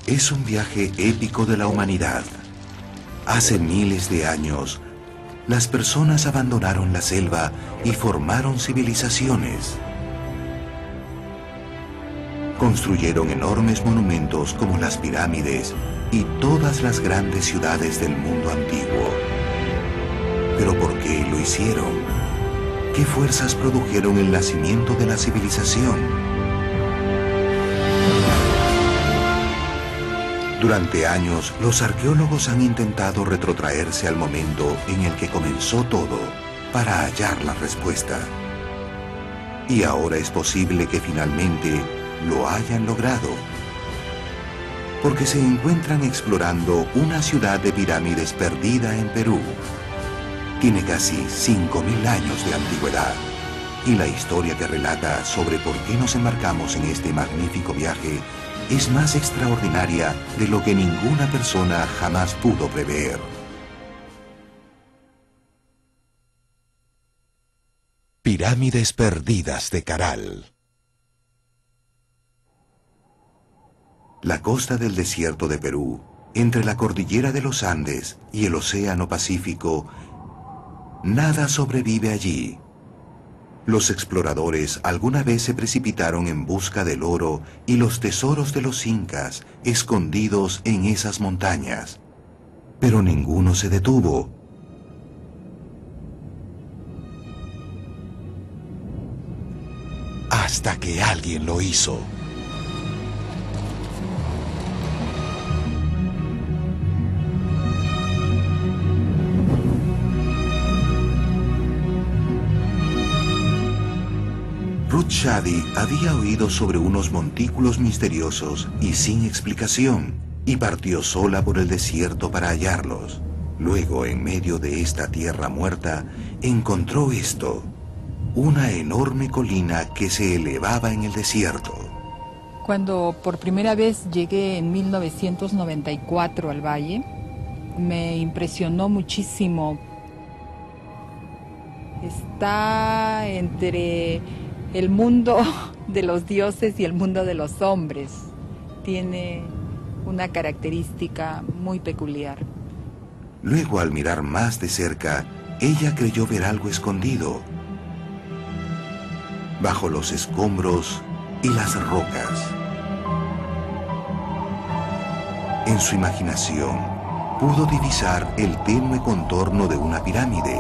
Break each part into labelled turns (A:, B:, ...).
A: Es un viaje épico de la humanidad. Hace miles de años, las personas abandonaron la selva y formaron civilizaciones. Construyeron enormes monumentos como las pirámides y todas las grandes ciudades del mundo antiguo. ¿Pero por qué lo hicieron? ¿Qué fuerzas produjeron el nacimiento de la civilización? Durante años, los arqueólogos han intentado retrotraerse al momento en el que comenzó todo para hallar la respuesta. Y ahora es posible que finalmente lo hayan logrado, porque se encuentran explorando una ciudad de pirámides perdida en Perú. Tiene casi 5.000 años de antigüedad, y la historia que relata sobre por qué nos embarcamos en este magnífico viaje es más extraordinaria de lo que ninguna persona jamás pudo prever. Pirámides perdidas de Caral. La costa del desierto de Perú, entre la cordillera de los Andes y el océano Pacífico, nada sobrevive allí. Los exploradores alguna vez se precipitaron en busca del oro y los tesoros de los incas escondidos en esas montañas, pero ninguno se detuvo. Hasta que alguien lo hizo. Ruth Shadi había oído sobre unos montículos misteriosos y sin explicación, y partió sola por el desierto para hallarlos. Luego, en medio de esta tierra muerta, encontró esto, una enorme colina que se elevaba en el desierto.
B: Cuando por primera vez llegué en 1994 al valle, me impresionó muchísimo. Está entre el mundo de los dioses y el mundo de los hombres. Tiene una característica muy peculiar.
A: Luego, al mirar más de cerca, ella creyó ver algo escondido bajo los escombros y las rocas. En su imaginación, pudo divisar el tenue contorno de una pirámide.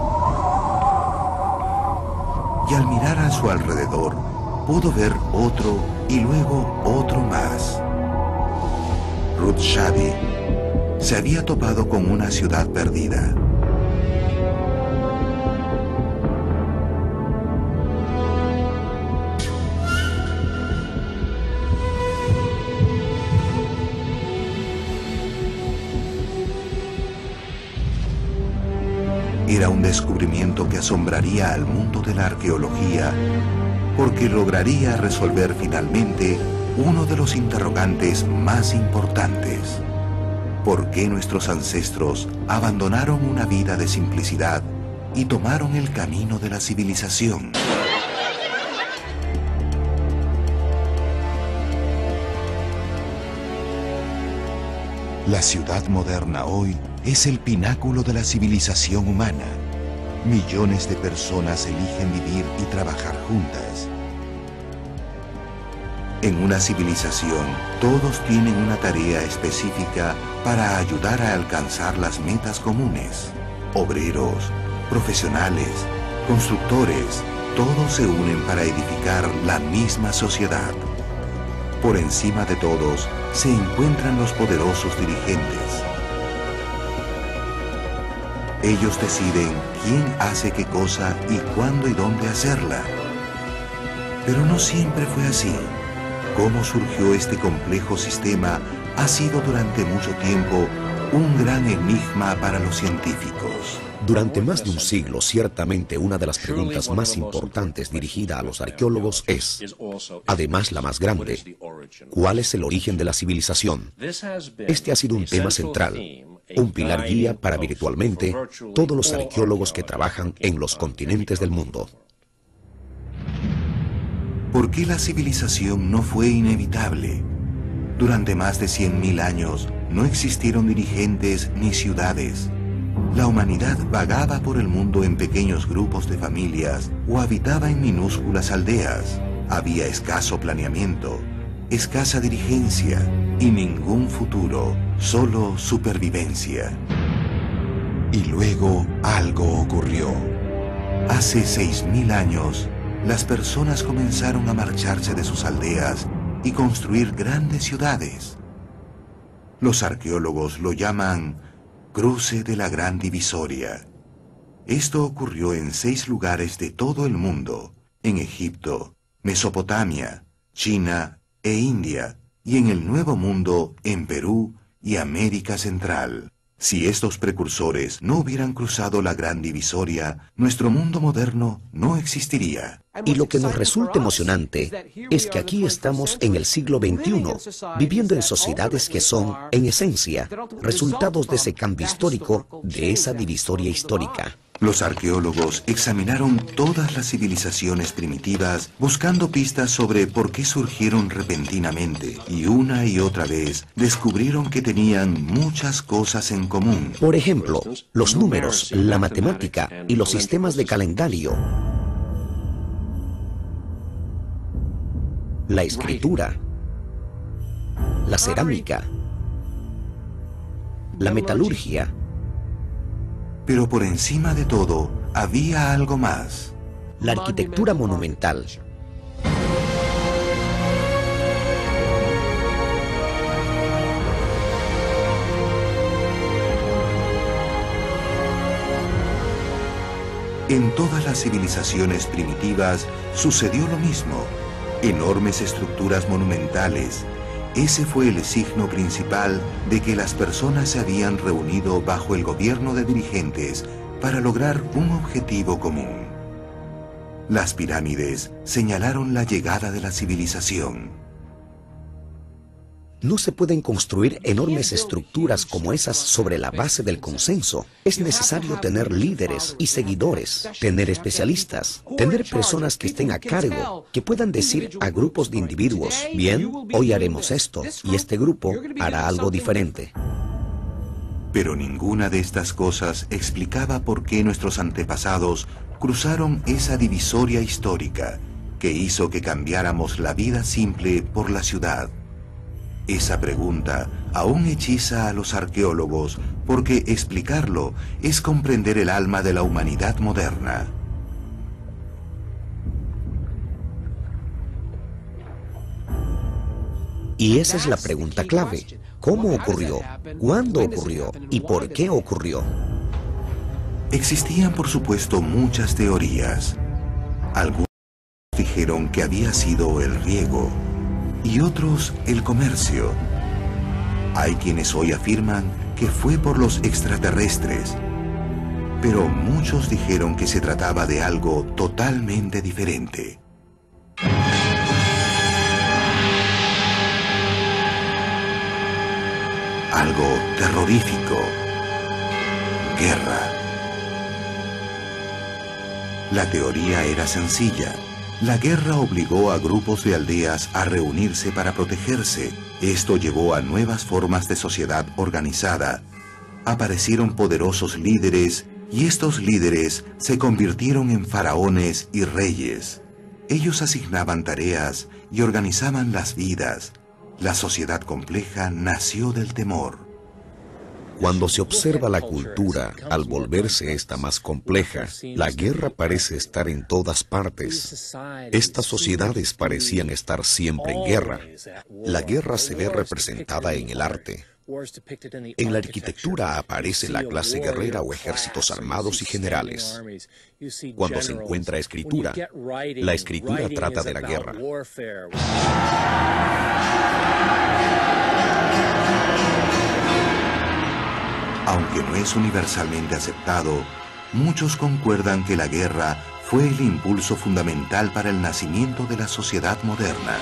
A: Y al mirar a su alrededor, pudo ver otro y luego otro más. Ruth Shadi se había topado con una ciudad perdida. Era un descubrimiento que asombraría al mundo de la arqueología, porque lograría resolver finalmente uno de los interrogantes más importantes. ¿Por qué nuestros ancestros abandonaron una vida de simplicidad y tomaron el camino de la civilización? La ciudad moderna hoy es el pináculo de la civilización humana. Millones de personas eligen vivir y trabajar juntas. En una civilización, todos tienen una tarea específica para ayudar a alcanzar las metas comunes. Obreros, profesionales, constructores, todos se unen para edificar la misma sociedad. Por encima de todos se encuentran los poderosos dirigentes. Ellos deciden quién hace qué cosa y cuándo y dónde hacerla. Pero no siempre fue así. Cómo surgió este complejo sistema ha sido durante mucho tiempo un gran enigma para los científicos.
C: Durante más de un siglo, ciertamente una de las preguntas más importantes dirigida a los arqueólogos es, además la más grande, ¿cuál es el origen de la civilización? Este ha sido un tema central, un pilar guía para virtualmente todos los arqueólogos que trabajan en los continentes del mundo.
A: ¿Por qué la civilización no fue inevitable? Durante más de 100.000 años no existieron dirigentes ni ciudades. La humanidad vagaba por el mundo en pequeños grupos de familias o habitaba en minúsculas aldeas. Había escaso planeamiento, escasa dirigencia y ningún futuro, solo supervivencia. Y luego algo ocurrió. Hace 6.000 años, las personas comenzaron a marcharse de sus aldeas y construir grandes ciudades. Los arqueólogos lo llaman Cruce de la Gran Divisoria. Esto ocurrió en 6 lugares de todo el mundo: en Egipto, Mesopotamia, China e India, y en el Nuevo Mundo en Perú y América Central. Si estos precursores no hubieran cruzado la Gran Divisoria, nuestro mundo moderno no existiría.
C: Y lo que nos resulta emocionante es que aquí estamos en el siglo XXI, viviendo en sociedades que son, en esencia, resultados de ese cambio histórico, de esa divisoria histórica.
A: Los arqueólogos examinaron todas las civilizaciones primitivas buscando pistas sobre por qué surgieron repentinamente, y una y otra vez descubrieron que tenían muchas cosas en común.
C: Por ejemplo, los números, la matemática y los sistemas de calendario, la escritura, la cerámica, la metalurgia.
A: Pero por encima de todo, había algo más.
C: La arquitectura monumental.
A: En todas las civilizaciones primitivas sucedió lo mismo. Enormes estructuras monumentales. Ese fue el signo principal de que las personas se habían reunido bajo el gobierno de dirigentes para lograr un objetivo común. Las pirámides señalaron la llegada de la civilización.
C: No se pueden construir enormes estructuras como esas sobre la base del consenso. Es necesario tener líderes y seguidores, tener especialistas, tener personas que estén a cargo, que puedan decir a grupos de individuos: bien, hoy haremos esto, y este grupo hará algo diferente.
A: Pero ninguna de estas cosas explicaba por qué nuestros antepasados cruzaron esa divisoria histórica que hizo que cambiáramos la vida simple por la ciudad. Esa pregunta aún hechiza a los arqueólogos porque explicarlo es comprender el alma de la humanidad moderna.
C: Y esa es la pregunta clave. ¿Cómo ocurrió? ¿Cuándo ocurrió? ¿Y por qué ocurrió?
A: Existían, por supuesto, muchas teorías. Algunos dijeron que había sido el riego y otros el comercio. Hay quienes hoy afirman que fue por los extraterrestres, pero muchos dijeron que se trataba de algo totalmente diferente. Algo terrorífico. Guerra. La teoría era sencilla. La guerra obligó a grupos de aldeas a reunirse para protegerse. Esto llevó a nuevas formas de sociedad organizada. Aparecieron poderosos líderes y estos líderes se convirtieron en faraones y reyes. Ellos asignaban tareas y organizaban las vidas. La sociedad compleja nació del temor.
C: Cuando se observa la cultura, al volverse esta más compleja, la guerra parece estar en todas partes. Estas sociedades parecían estar siempre en guerra. La guerra se ve representada en el arte. En la arquitectura aparece la clase guerrera o ejércitos armados y generales. Cuando se encuentra escritura, la escritura trata de la guerra.
A: Aunque no es universalmente aceptado, muchos concuerdan que la guerra fue el impulso fundamental para el nacimiento de la sociedad moderna.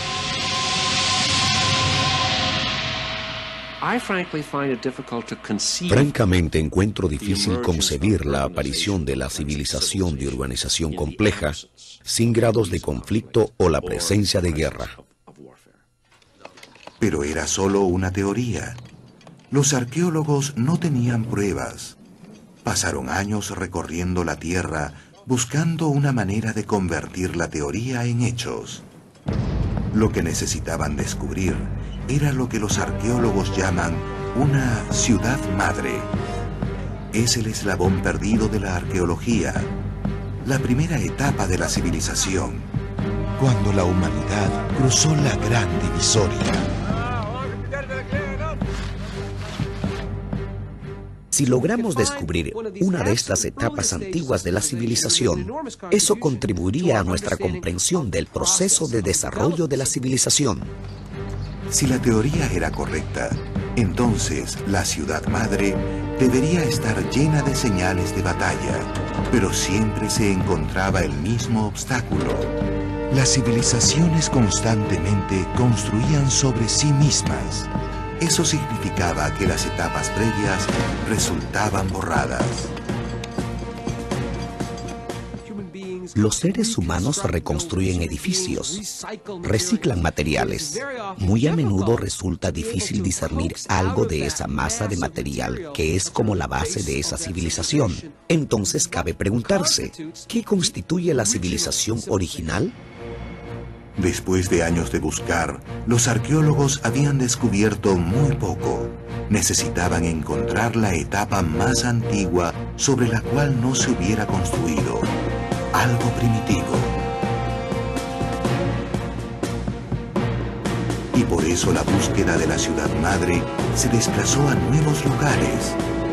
C: Francamente, encuentro difícil concebir la aparición de la civilización de urbanización compleja sin grados de conflicto o la presencia de guerra.
A: Pero era solo una teoría. Los arqueólogos no tenían pruebas. Pasaron años recorriendo la Tierra buscando una manera de convertir la teoría en hechos. Lo que necesitaban descubrir era lo que los arqueólogos llaman una ciudad madre. Es el eslabón perdido de la arqueología, la primera etapa de la civilización, cuando la humanidad cruzó la gran divisoria.
C: Si logramos descubrir una de estas etapas antiguas de la civilización, eso contribuiría a nuestra comprensión del proceso de desarrollo de la civilización.
A: Si la teoría era correcta, entonces la ciudad madre debería estar llena de señales de batalla, pero siempre se encontraba el mismo obstáculo. Las civilizaciones constantemente construían sobre sí mismas. Eso significaba que las etapas previas resultaban borradas.
C: Los seres humanos reconstruyen edificios, reciclan materiales. Muy a menudo resulta difícil discernir algo de esa masa de material que es como la base de esa civilización. Entonces cabe preguntarse, ¿qué constituye la civilización original?
A: Después de años de buscar, los arqueólogos habían descubierto muy poco. Necesitaban encontrar la etapa más antigua sobre la cual no se hubiera construido. Algo primitivo. Y por eso la búsqueda de la ciudad madre se desplazó a nuevos lugares.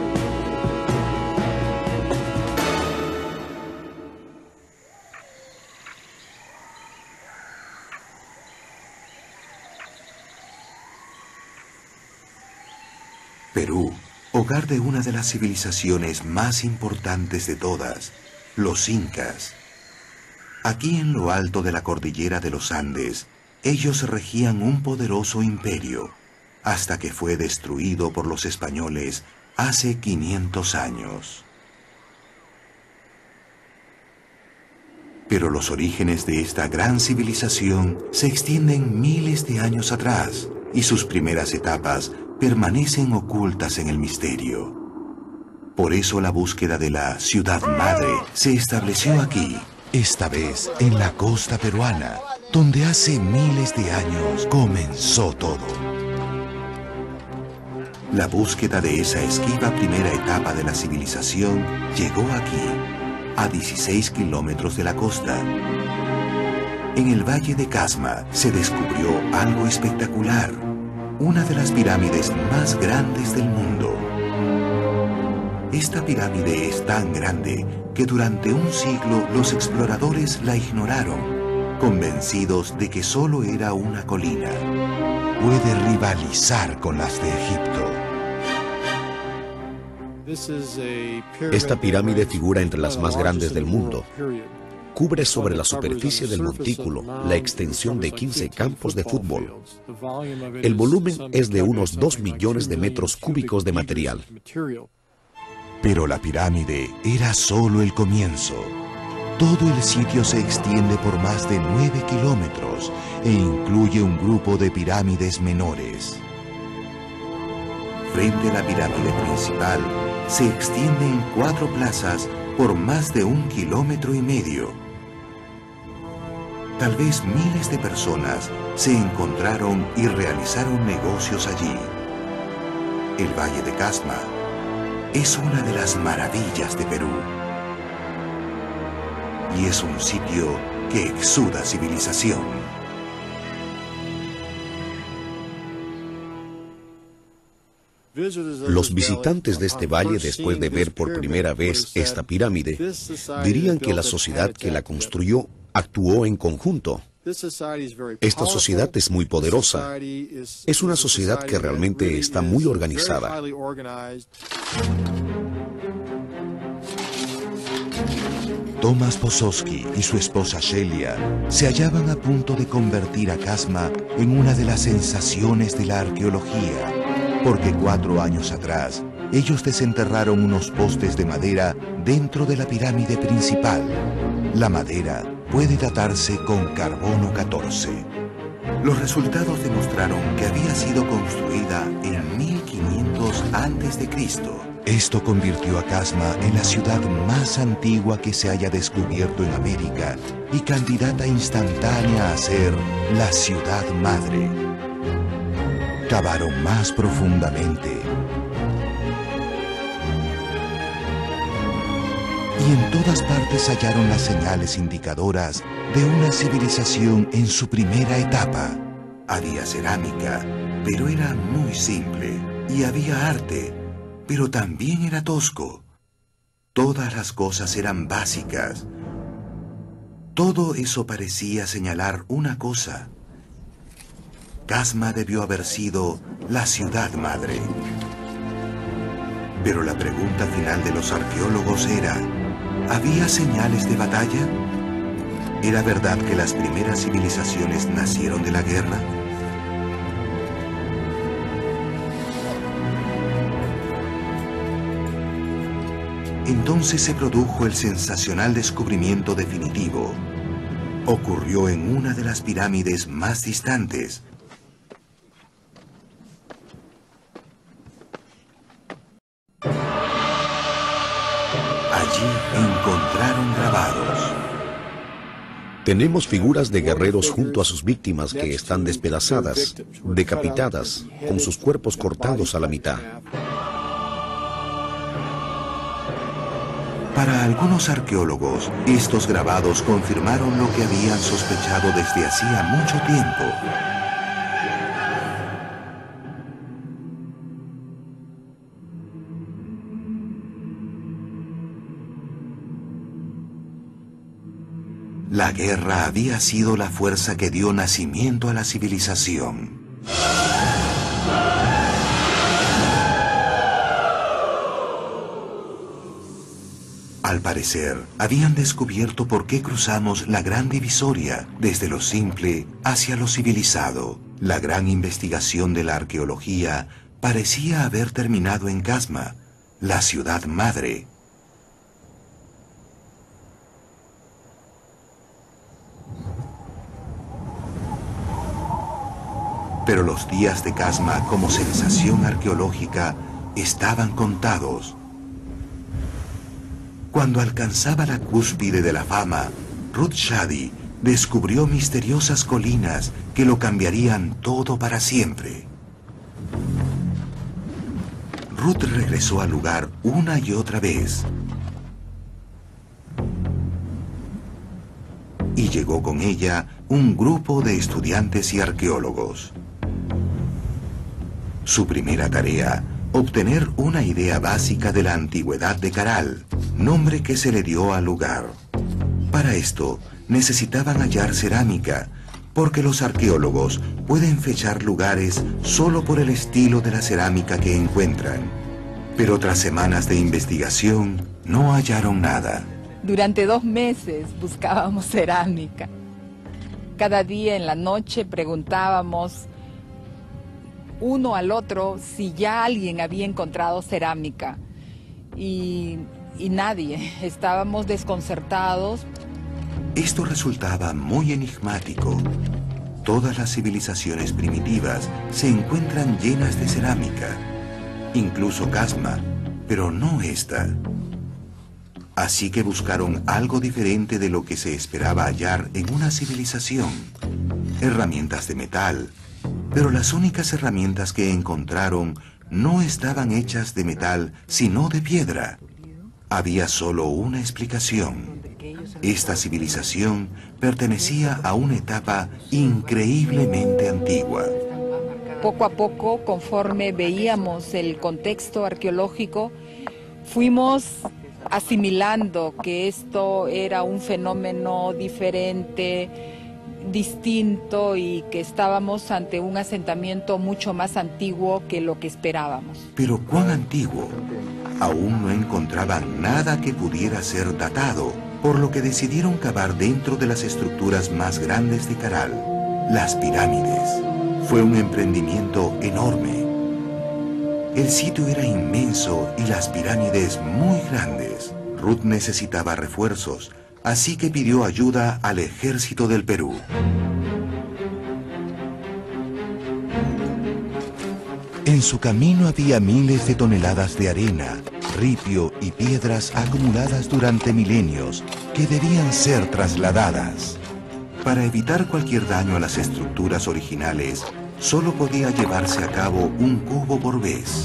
A: Perú, hogar de una de las civilizaciones más importantes de todas, los incas. Aquí en lo alto de la cordillera de los Andes, ellos regían un poderoso imperio, hasta que fue destruido por los españoles hace 500 años. Pero los orígenes de esta gran civilización se extienden miles de años atrás, y sus primeras etapas permanecen ocultas en el misterio. Por eso la búsqueda de la ciudad madre se estableció aquí, esta vez en la costa peruana, donde hace miles de años comenzó todo. La búsqueda de esa esquiva primera etapa de la civilización llegó aquí, a 16 kilómetros de la costa. En el Valle de Casma se descubrió algo espectacular, una de las pirámides más grandes del mundo. Esta pirámide es tan grande que durante un siglo los exploradores la ignoraron, convencidos de que solo era una colina. Puede rivalizar con las de Egipto.
C: Esta pirámide figura entre las más grandes del mundo. Cubre sobre la superficie del montículo la extensión de 15 campos de fútbol. El volumen es de unos 2 millones de metros cúbicos de material.
A: Pero la pirámide era solo el comienzo. Todo el sitio se extiende por más de 9 kilómetros e incluye un grupo de pirámides menores. Frente a la pirámide principal, se extiende en 4 plazas por más de 1,5 kilómetros. Tal vez miles de personas se encontraron y realizaron negocios allí. El Valle de Casma es una de las maravillas de Perú. Y es un sitio que exuda civilización.
C: Los visitantes de este valle, después de ver por primera vez esta pirámide, dirían que la sociedad que la construyó actuó en conjunto. Esta sociedad es muy poderosa. Es una sociedad que realmente está muy organizada.
A: Tomás Pozowski y su esposa Shelia se hallaban a punto de convertir a Casma en una de las sensaciones de la arqueología, porque 4 años atrás ellos desenterraron unos postes de madera dentro de la pirámide principal. La madera puede datarse con carbono 14. Los resultados demostraron que había sido construida en 1500 a.C. Esto convirtió a Casma en la ciudad más antigua que se haya descubierto en América y candidata instantánea a ser la ciudad madre. Cavaron más profundamente y en todas partes hallaron las señales indicadoras de una civilización en su primera etapa. Había cerámica, pero era muy simple, y había arte, pero también era tosco. Todas las cosas eran básicas. Todo eso parecía señalar una cosa. Casma debió haber sido la ciudad madre. Pero la pregunta final de los arqueólogos era, ¿había señales de batalla? ¿Era verdad que las primeras civilizaciones nacieron de la guerra? Entonces se produjo el sensacional descubrimiento definitivo. Ocurrió en una de las pirámides más distantes. Allí encontraron grabados.
C: Tenemos figuras de guerreros junto a sus víctimas que están despedazadas, decapitadas, con sus cuerpos cortados a la mitad.
A: Para algunos arqueólogos, estos grabados confirmaron lo que habían sospechado desde hacía mucho tiempo. La guerra había sido la fuerza que dio nacimiento a la civilización. Al parecer, habían descubierto por qué cruzamos la gran divisoria desde lo simple hacia lo civilizado. La gran investigación de la arqueología parecía haber terminado en Casma, la ciudad madre. Pero los días de Casma como sensación arqueológica estaban contados. Cuando alcanzaba la cúspide de la fama, Ruth Shady descubrió misteriosas colinas que lo cambiarían todo para siempre. Ruth regresó al lugar una y otra vez. Y llegó con ella un grupo de estudiantes y arqueólogos. Su primera tarea, obtener una idea básica de la antigüedad de Caral, nombre que se le dio al lugar. Para esto, necesitaban hallar cerámica, porque los arqueólogos pueden fechar lugares solo por el estilo de la cerámica que encuentran. Pero tras semanas de investigación, no hallaron nada.
B: Durante 2 meses buscábamos cerámica. Cada día en la noche preguntábamos uno al otro si ya alguien había encontrado cerámica. Y nadie. Estábamos desconcertados.
A: Esto resultaba muy enigmático. Todas las civilizaciones primitivas se encuentran llenas de cerámica, incluso Casma, pero no esta. Así que buscaron algo diferente de lo que se esperaba hallar en una civilización. Herramientas de metal, pero las únicas herramientas que encontraron no estaban hechas de metal, sino de piedra. Había solo una explicación. Esta civilización pertenecía a una etapa increíblemente antigua.
B: Poco a poco, conforme veíamos el contexto arqueológico, fuimos asimilando que esto era un fenómeno diferente, distinto, y que estábamos ante un asentamiento mucho más antiguo que lo que esperábamos.
A: Pero ¿cuán antiguo? Aún no encontraban nada que pudiera ser datado, por lo que decidieron cavar dentro de las estructuras más grandes de Caral, las pirámides. Fue un emprendimiento enorme. El sitio era inmenso y las pirámides muy grandes. Ruth necesitaba refuerzos, así que pidió ayuda al ejército del Perú. En su camino había miles de toneladas de arena, ripio y piedras acumuladas durante milenios que debían ser trasladadas. Para evitar cualquier daño a las estructuras originales, solo podía llevarse a cabo un cubo por vez.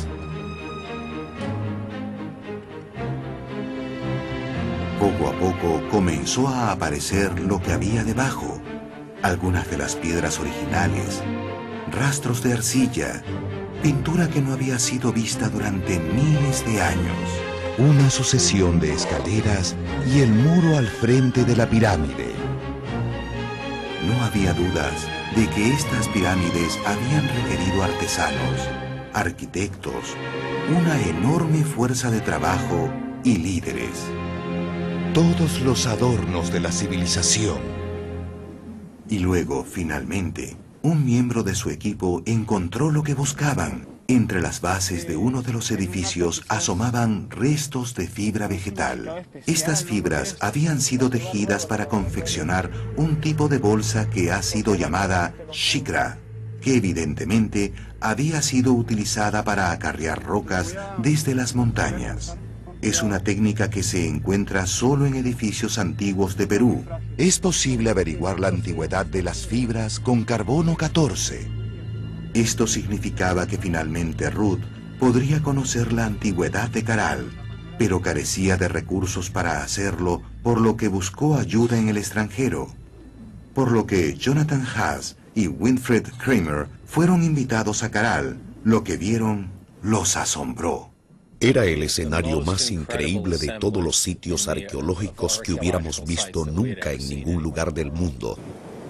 A: Poco a poco comenzó a aparecer lo que había debajo. Algunas de las piedras originales, rastros de arcilla, pintura que no había sido vista durante miles de años. Una sucesión de escaleras y el muro al frente de la pirámide. No había dudas de que estas pirámides habían requerido artesanos, arquitectos, una enorme fuerza de trabajo y líderes. Todos los adornos de la civilización. Y luego, finalmente, un miembro de su equipo encontró lo que buscaban. Entre las bases de uno de los edificios asomaban restos de fibra vegetal. Estas fibras habían sido tejidas para confeccionar un tipo de bolsa que ha sido llamada shikra, que evidentemente había sido utilizada para acarrear rocas desde las montañas. Es una técnica que se encuentra solo en edificios antiguos de Perú. Es posible averiguar la antigüedad de las fibras con carbono 14. Esto significaba que finalmente Ruth podría conocer la antigüedad de Caral, pero carecía de recursos para hacerlo, por lo que buscó ayuda en el extranjero. Por lo que Jonathan Haas y Winfried Kramer fueron invitados a Caral. Lo que vieron los asombró.
C: Era el escenario más increíble de todos los sitios arqueológicos que hubiéramos visto nunca en ningún lugar del mundo.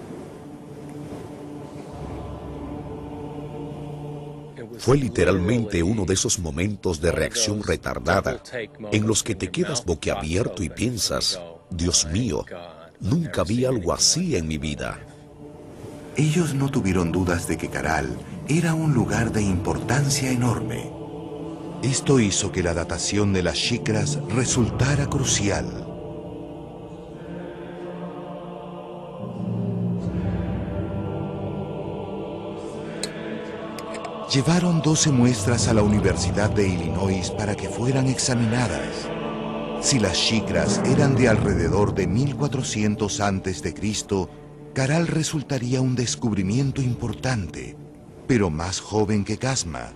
C: Fue literalmente uno de esos momentos de reacción retardada en los que te quedas boquiabierto y piensas, Dios mío, nunca vi algo así en mi vida.
A: Ellos no tuvieron dudas de que Caral era un lugar de importancia enorme. Esto hizo que la datación de las shikras resultara crucial. Llevaron 12 muestras a la Universidad de Illinois para que fueran examinadas. Si las shikras eran de alrededor de 1400 a.C., Caral resultaría un descubrimiento importante, pero más joven que Casma.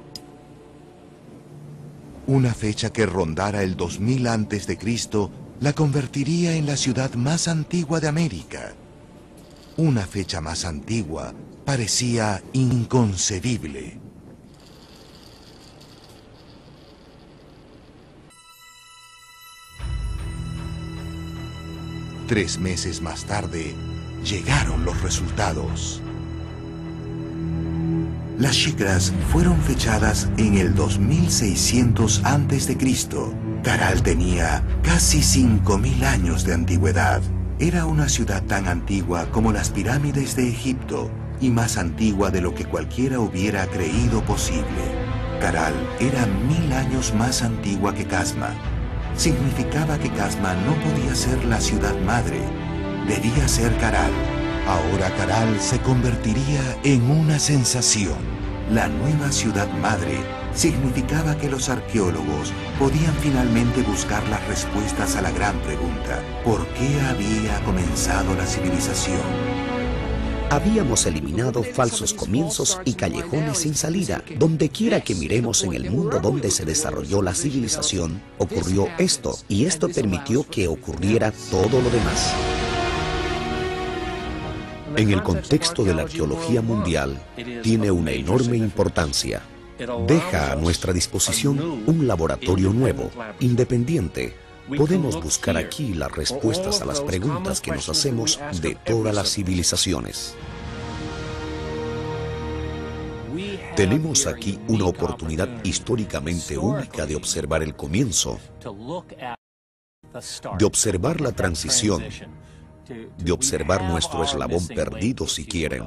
A: Una fecha que rondara el 2000 a.C. la convertiría en la ciudad más antigua de América. Una fecha más antigua parecía inconcebible. Tres meses más tarde, llegaron los resultados. Las shikras fueron fechadas en el 2600 a.C. Caral tenía casi 5000 años de antigüedad. Era una ciudad tan antigua como las pirámides de Egipto y más antigua de lo que cualquiera hubiera creído posible. Caral era 1000 años más antigua que Casma. Significaba que Casma no podía ser la ciudad madre, debía ser Caral. Ahora Caral se convertiría en una sensación. La nueva ciudad madre significaba que los arqueólogos podían finalmente buscar las respuestas a la gran pregunta: ¿por qué había comenzado la civilización?
C: Habíamos eliminado falsos comienzos y callejones sin salida. Donde quiera que miremos en el mundo donde se desarrolló la civilización, ocurrió esto, y esto permitió que ocurriera todo lo demás. En el contexto de la arqueología mundial, tiene una enorme importancia. Deja a nuestra disposición un laboratorio nuevo, independiente. Podemos buscar aquí las respuestas a las preguntas que nos hacemos de todas las civilizaciones. Tenemos aquí una oportunidad históricamente única de observar el comienzo, de observar la transición, de observar nuestro eslabón perdido, si quieren.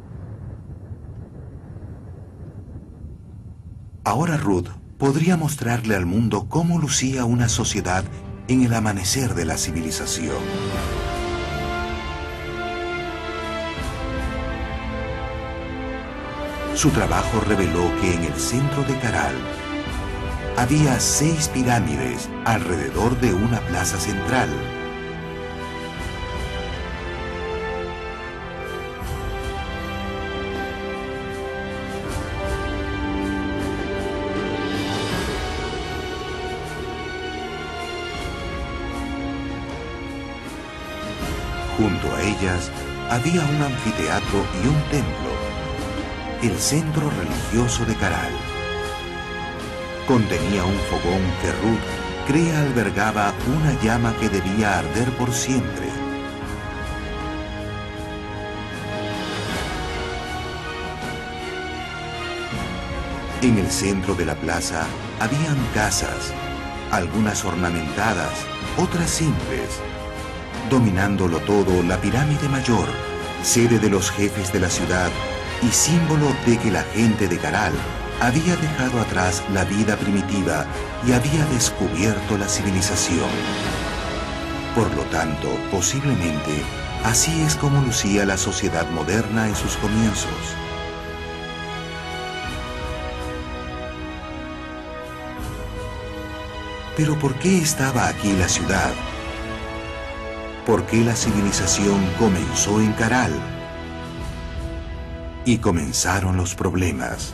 A: Ahora Ruth podría mostrarle al mundo cómo lucía una sociedad en el amanecer de la civilización. Su trabajo reveló que en el centro de Caral había 6 pirámides alrededor de una plaza central. Junto a ellas había un anfiteatro y un templo, el centro religioso de Caral. Contenía un fogón que Ruth cree albergaba una llama que debía arder por siempre. En el centro de la plaza habían casas, algunas ornamentadas, otras simples. Dominándolo todo, la pirámide mayor, sede de los jefes de la ciudad y símbolo de que la gente de Caral había dejado atrás la vida primitiva y había descubierto la civilización. Por lo tanto, posiblemente, así es como lucía la sociedad moderna en sus comienzos. Pero ¿por qué estaba aquí la ciudad? ¿Por qué la civilización comenzó en Caral? Y comenzaron los problemas.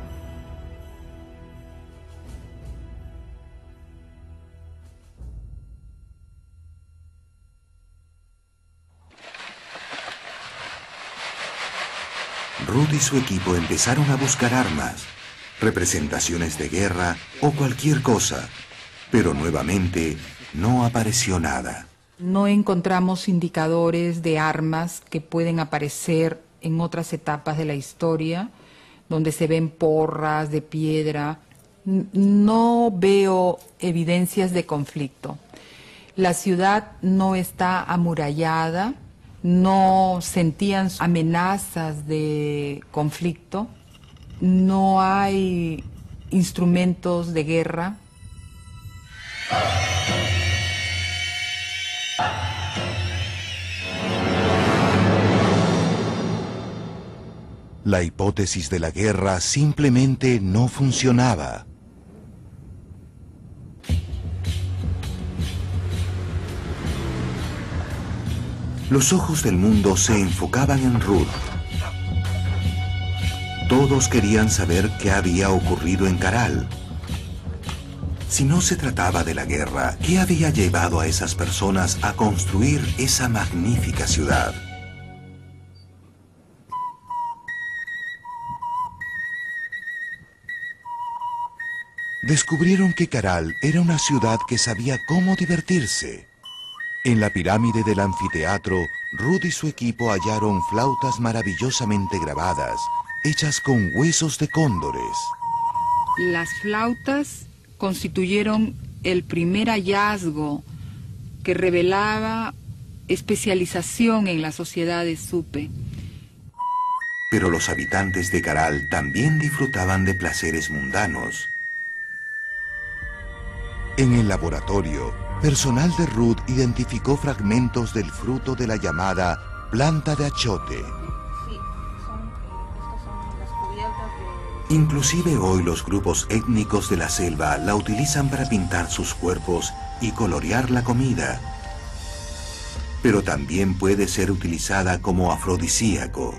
A: Ruth y su equipo empezaron a buscar armas, representaciones de guerra o cualquier cosa, pero nuevamente no apareció nada.
B: No encontramos indicadores de armas que pueden aparecer en otras etapas de la historia, donde se ven porras de piedra. No veo evidencias de conflicto. La ciudad no está amurallada, no sentían amenazas de conflicto, no hay instrumentos de guerra.
A: La hipótesis de la guerra simplemente no funcionaba. Los ojos del mundo se enfocaban en Ruth. Todos querían saber qué había ocurrido en Caral. Si no se trataba de la guerra, ¿qué había llevado a esas personas a construir esa magnífica ciudad? Descubrieron que Caral era una ciudad que sabía cómo divertirse. En la pirámide del anfiteatro, Ruth y su equipo hallaron flautas maravillosamente grabadas, hechas con huesos de cóndores.
B: Las flautas constituyeron el primer hallazgo que revelaba especialización en la sociedad de Supe.
A: Pero los habitantes de Caral también disfrutaban de placeres mundanos. En el laboratorio, personal de Ruth identificó fragmentos del fruto de la llamada planta de achiote.
D: Sí, estos son las cubiertas de...
A: Inclusive hoy los grupos étnicos de la selva la utilizan para pintar sus cuerpos y colorear la comida. Pero también puede ser utilizada como afrodisíaco.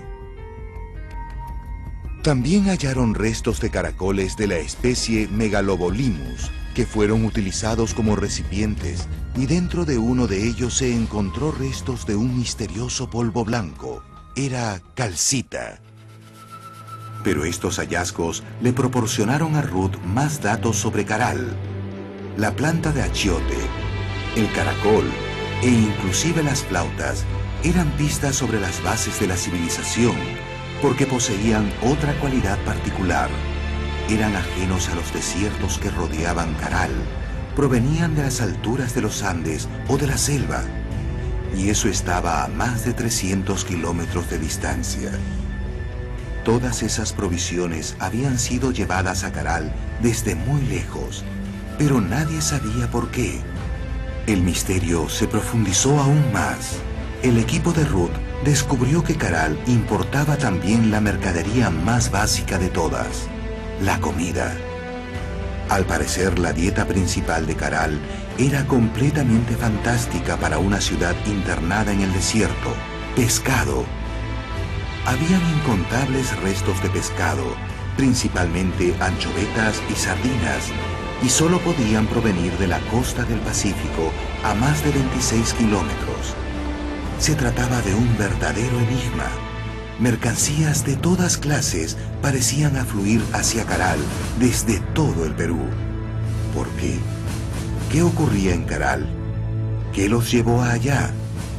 A: También hallaron restos de caracoles de la especie Megalobolimus, que fueron utilizados como recipientes, y dentro de uno de ellos se encontró restos de un misterioso polvo blanco. Era calcita. Pero estos hallazgos le proporcionaron a Ruth más datos sobre Caral. La planta de achiote, el caracol e inclusive las flautas eran pistas sobre las bases de la civilización, porque poseían otra cualidad particular. Eran ajenos a los desiertos que rodeaban Caral, provenían de las alturas de los Andes o de la selva, y eso estaba a más de 300 kilómetros de distancia. Todas esas provisiones habían sido llevadas a Caral desde muy lejos, pero nadie sabía por qué. El misterio se profundizó aún más. El equipo de Ruth descubrió que Caral importaba también la mercadería más básica de todas, la comida. Al parecer, la dieta principal de Caral era completamente fantástica para una ciudad internada en el desierto: pescado. Habían incontables restos de pescado, principalmente anchovetas y sardinas, y solo podían provenir de la costa del Pacífico a más de 26 kilómetros. Se trataba de un verdadero enigma. Mercancías de todas clases parecían afluir hacia Caral desde todo el Perú. ¿Por qué? ¿Qué ocurría en Caral? ¿Qué los llevó allá?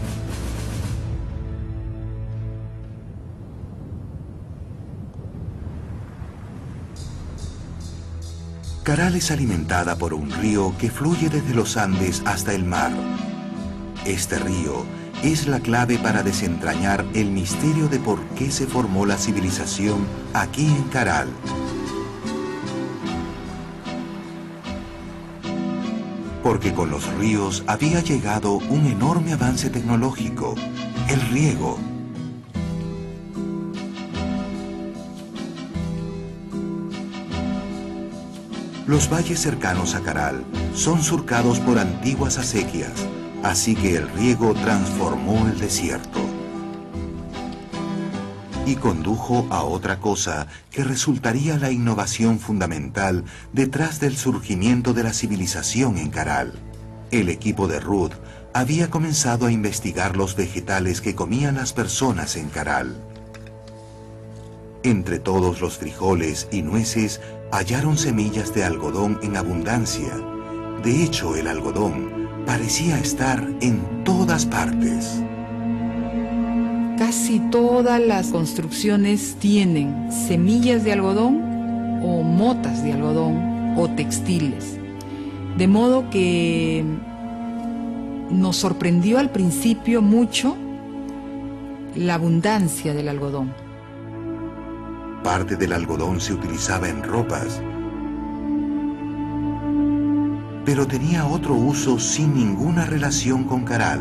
A: Caral es alimentada por un río que fluye desde los Andes hasta el mar. Este río es la clave para desentrañar el misterio de por qué se formó la civilización aquí en Caral. Porque con los ríos había llegado un enorme avance tecnológico: el riego. Los valles cercanos a Caral son surcados por antiguas acequias, así que el riego transformó el desierto y condujo a otra cosa que resultaría la innovación fundamental detrás del surgimiento de la civilización en Caral. El equipo de Ruth había comenzado a investigar los vegetales que comían las personas en Caral. Entre todos los frijoles y nueces hallaron semillas de algodón en abundancia. De hecho, el algodón parecía estar en todas partes.
B: Casi todas las construcciones tienen semillas de algodón o motas de algodón o textiles. De modo que nos sorprendió al principio mucho la abundancia del algodón.
A: Parte del algodón se utilizaba en ropas, pero tenía otro uso sin ninguna relación con Caral.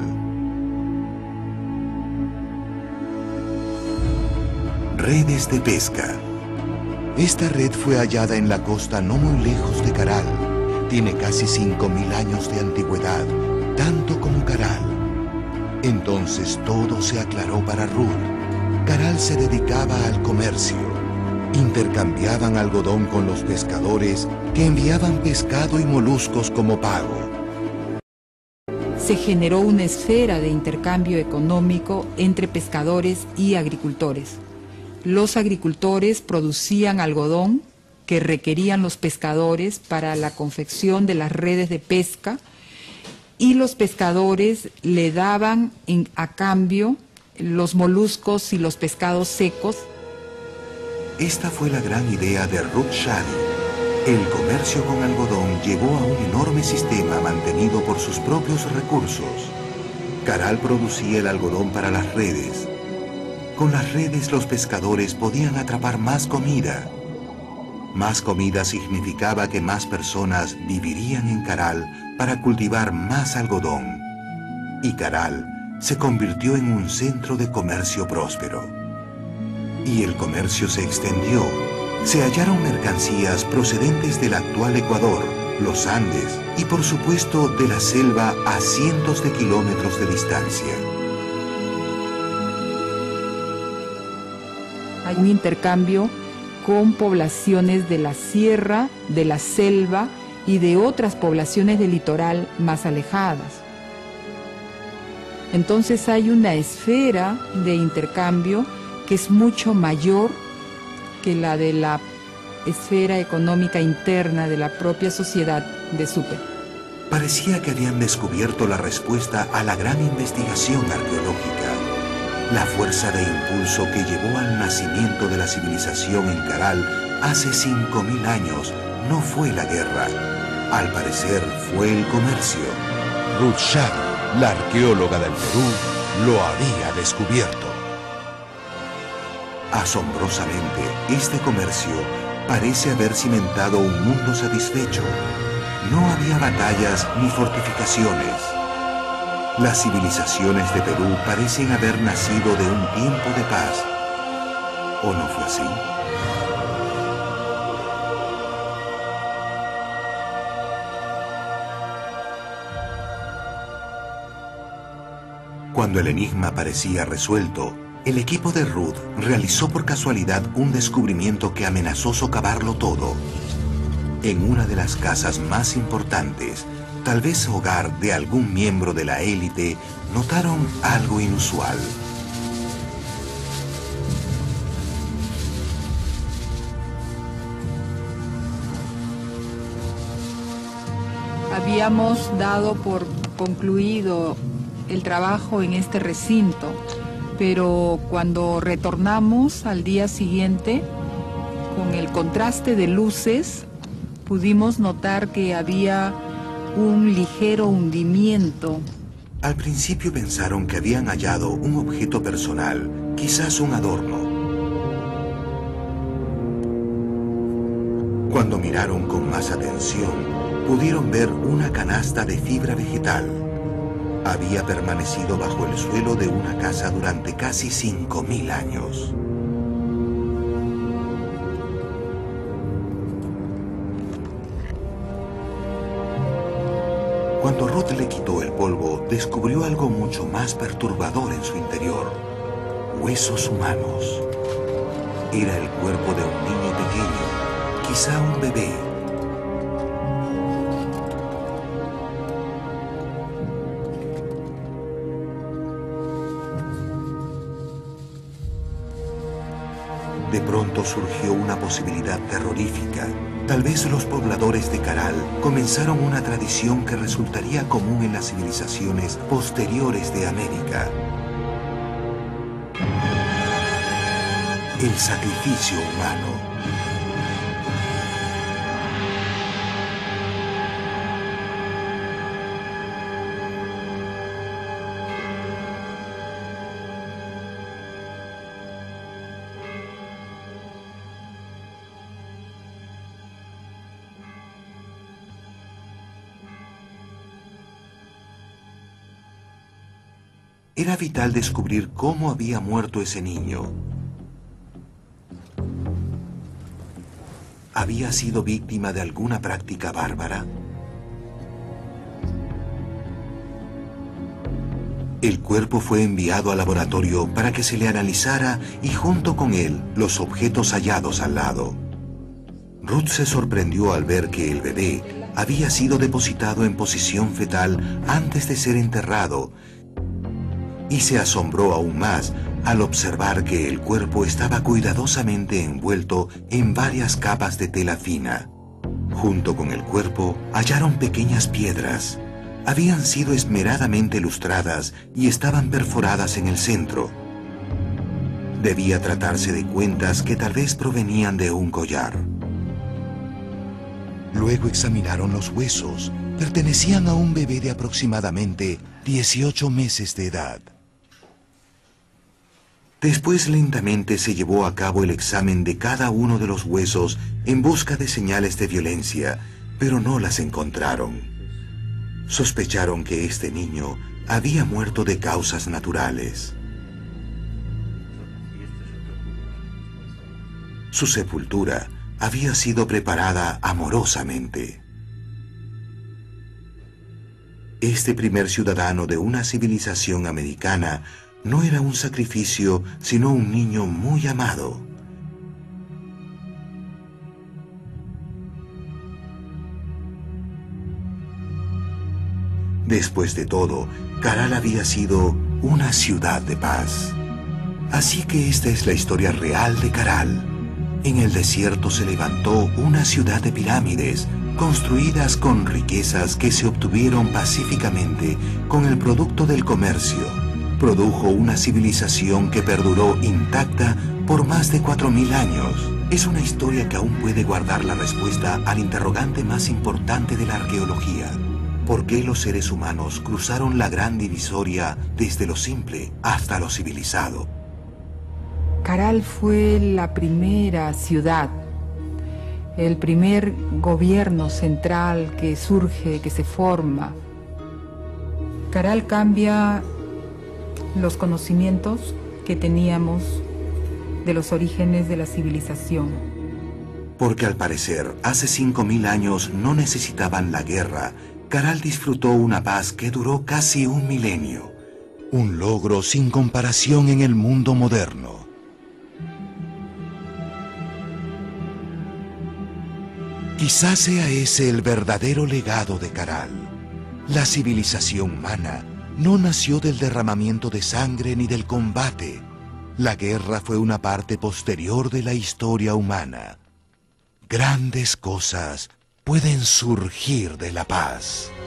A: Redes de pesca. Esta red fue hallada en la costa no muy lejos de Caral. Tiene casi 5.000 años de antigüedad, tanto como Caral. Entonces todo se aclaró para Ruth. Caral se dedicaba al comercio. Intercambiaban algodón con los pescadores que enviaban pescado y moluscos como pago.
B: Se generó una esfera de intercambio económico entre pescadores y agricultores. Los agricultores producían algodón que requerían los pescadores para la confección de las redes de pesca, y los pescadores le daban a cambio los moluscos y los pescados secos.
A: Esta fue la gran idea de Ruth Shady. El comercio con algodón llevó a un enorme sistema mantenido por sus propios recursos. Caral producía el algodón para las redes. Con las redes los pescadores podían atrapar más comida. Más comida significaba que más personas vivirían en Caral para cultivar más algodón. Y Caral se convirtió en un centro de comercio próspero. Y el comercio se extendió. Se hallaron mercancías procedentes del actual Ecuador, los Andes y por supuesto de la selva a cientos de kilómetros de distancia.
B: Hay un intercambio con poblaciones de la sierra, de la selva y de otras poblaciones del litoral más alejadas. Entonces hay una esfera de intercambio que es mucho mayor que la de la esfera económica interna de la propia sociedad de Supe.
A: Parecía que habían descubierto la respuesta a la gran investigación arqueológica. La fuerza de impulso que llevó al nacimiento de la civilización en Caral hace 5.000 años no fue la guerra. Al parecer fue el comercio. Ruth Shady, la arqueóloga del Perú, lo había descubierto. Asombrosamente, este comercio parece haber cimentado un mundo satisfecho. No había batallas ni fortificaciones. Las civilizaciones de Perú parecen haber nacido de un tiempo de paz. ¿O no fue así? Cuando el enigma parecía resuelto, el equipo de Ruth realizó por casualidad un descubrimiento que amenazó socavarlo todo. En una de las casas más importantes, tal vez hogar de algún miembro de la élite, notaron algo inusual.
B: Habíamos dado por concluido el trabajo en este recinto, pero cuando retornamos al día siguiente, con el contraste de luces, pudimos notar que había un ligero hundimiento.
A: Al principio pensaron que habían hallado un objeto personal, quizás un adorno. Cuando miraron con más atención, pudieron ver una canasta de fibra vegetal. Había permanecido bajo el suelo de una casa durante casi 5.000 años. Cuando Ruth le quitó el polvo, descubrió algo mucho más perturbador en su interior: huesos humanos. Era el cuerpo de un niño pequeño, quizá un bebé. De pronto surgió una posibilidad terrorífica. Tal vez los pobladores de Caral comenzaron una tradición que resultaría común en las civilizaciones posteriores de América: el sacrificio humano. Era vital descubrir cómo había muerto ese niño. ¿Había sido víctima de alguna práctica bárbara? El cuerpo fue enviado al laboratorio para que se le analizara y junto con él los objetos hallados al lado. Ruth se sorprendió al ver que el bebé había sido depositado en posición fetal antes de ser enterrado, y se asombró aún más al observar que el cuerpo estaba cuidadosamente envuelto en varias capas de tela fina. Junto con el cuerpo hallaron pequeñas piedras. Habían sido esmeradamente lustradas y estaban perforadas en el centro. Debía tratarse de cuentas que tal vez provenían de un collar. Luego examinaron los huesos. Pertenecían a un bebé de aproximadamente 18 meses de edad. Después lentamente se llevó a cabo el examen de cada uno de los huesos en busca de señales de violencia, pero no las encontraron. Sospecharon que este niño había muerto de causas naturales. Su sepultura había sido preparada amorosamente. Este primer ciudadano de una civilización americana no era un sacrificio, sino un niño muy amado. Después de todo, Caral había sido una ciudad de paz. Así que esta es la historia real de Caral. En el desierto se levantó una ciudad de pirámides, construidas con riquezas que se obtuvieron pacíficamente con el producto del comercio. Produjo una civilización que perduró intacta por más de 4.000 años. Es una historia que aún puede guardar la respuesta al interrogante más importante de la arqueología: ¿por qué los seres humanos cruzaron la gran divisoria desde lo simple hasta lo civilizado?
B: Caral fue la primera ciudad, el primer gobierno central que surge, que se forma. Caral cambia los conocimientos que teníamos de los orígenes de la civilización.
A: Porque al parecer, hace 5000 años no necesitaban la guerra. Caral disfrutó una paz que duró casi un milenio. Un logro sin comparación en el mundo moderno. Quizás sea ese el verdadero legado de Caral. La civilización humana no nació del derramamiento de sangre ni del combate. La guerra fue una parte posterior de la historia humana. Grandes cosas pueden surgir de la paz.